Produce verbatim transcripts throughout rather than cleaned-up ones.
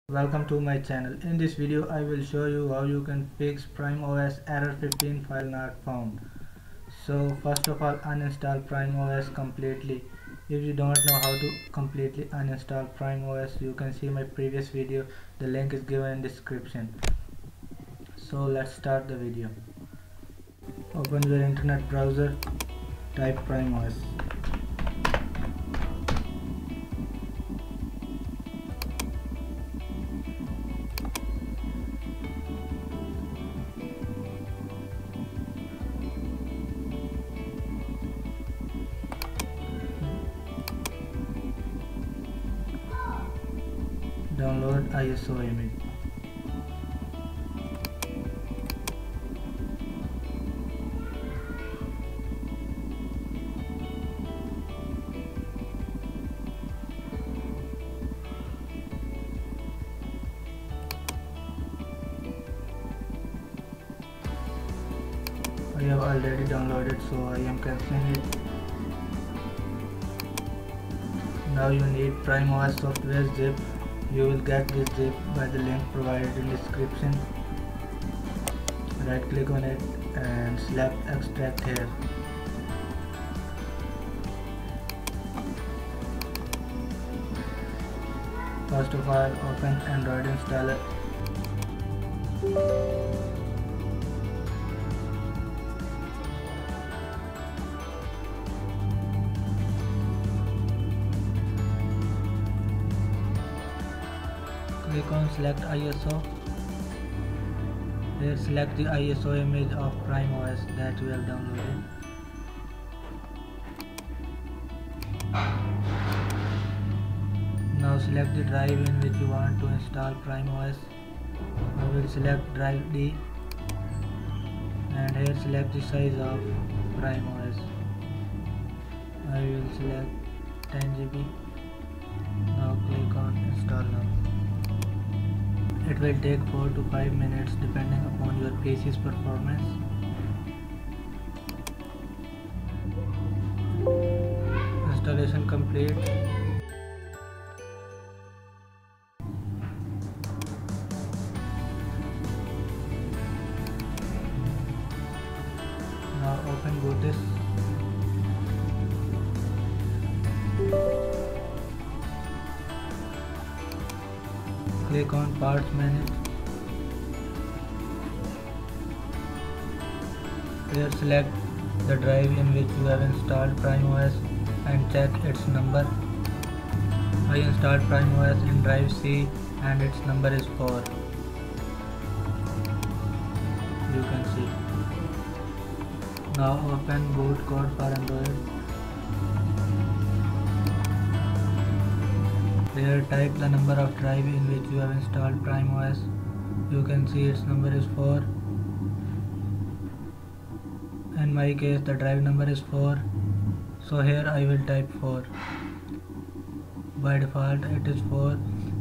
Welcome to my channel. In this video I will show you how you can fix PrimeOS error fifteen file not found. So first of all, uninstall PrimeOS completely. If you don't know how to completely uninstall PrimeOS, you can see my previous video. The link is given in description. So let's start the video. Open your internet browser, type PrimeOS. Download I S O image. I have already downloaded, so I am cancelling it. Now you need PrimeOS software zip. You will get this zip by the link provided in description. Right click on it and select extract here. First of all, open Android installer. Click on select I S O. Here select the I S O image of PrimeOS that you have downloaded. Now select the drive in which you want to install PrimeOS. I will select drive D and here select the size of PrimeOS. I will select ten G B. Now click on install now. It will take four to five minutes depending upon your P C's performance. Installation complete. Now open Bootis. Click on Parts menu. Here select the drive in which you have installed PrimeOS and check its number. I installed PrimeOS in drive C and its number is four. You can see. Now open boot code for Android. Here type the number of drive in which you have installed PrimeOS. You can see its number is four. In my case the drive number is four, so here I will type four. By default it is four.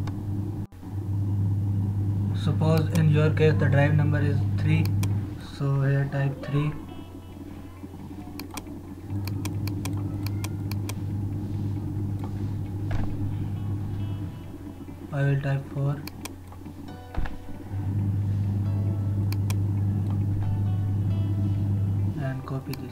Suppose in your case the drive number is three, so here type three. I will type four. And copy this.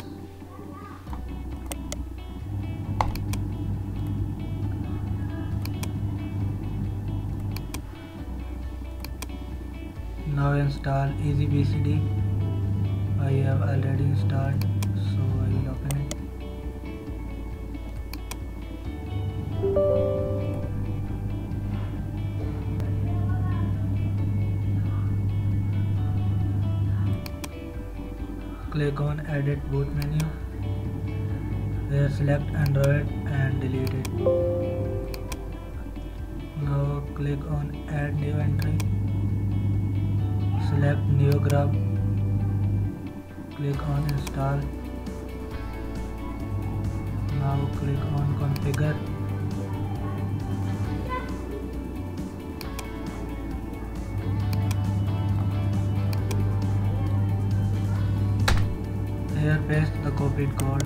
Now install EasyBCD. I have already installed, so I will open it. Click on edit boot menu. There select Android and delete it. Now click on add new entry. Select NeoGraph. Click on install. Now click on configure. Here paste the copied code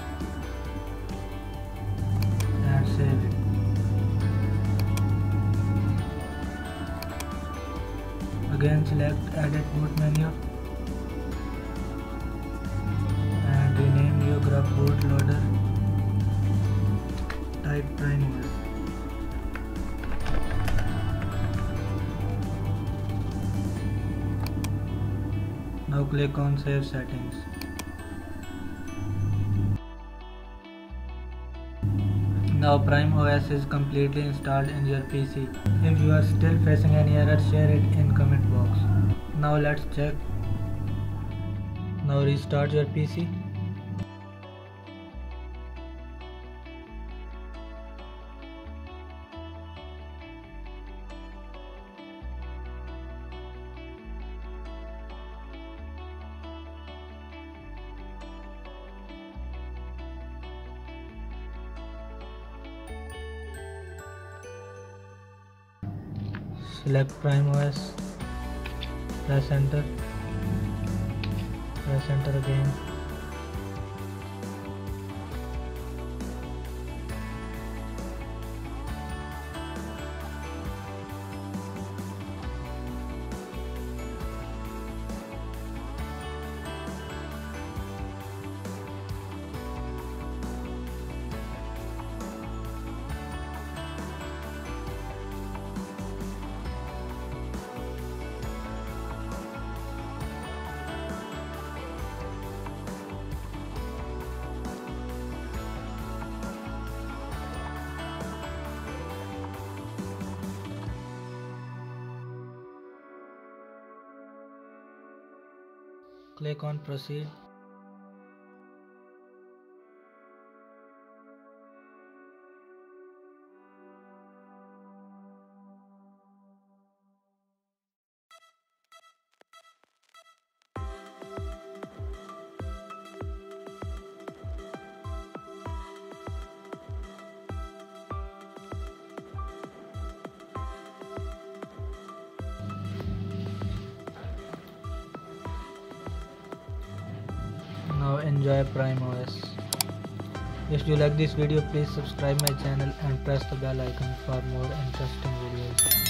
and save it. Again select edit boot menu and rename your grub bootloader. Type PrimeOS. Now click on Save Settings. Now PrimeOS is completely installed in your P C. If you are still facing any error, share it in comment box. Now let's check. Now restart your P C. Select PrimeOS, press enter, press enter again. Click on proceed. Now enjoy PrimeOS. If you like this video, please subscribe my channel and press the bell icon for more interesting videos.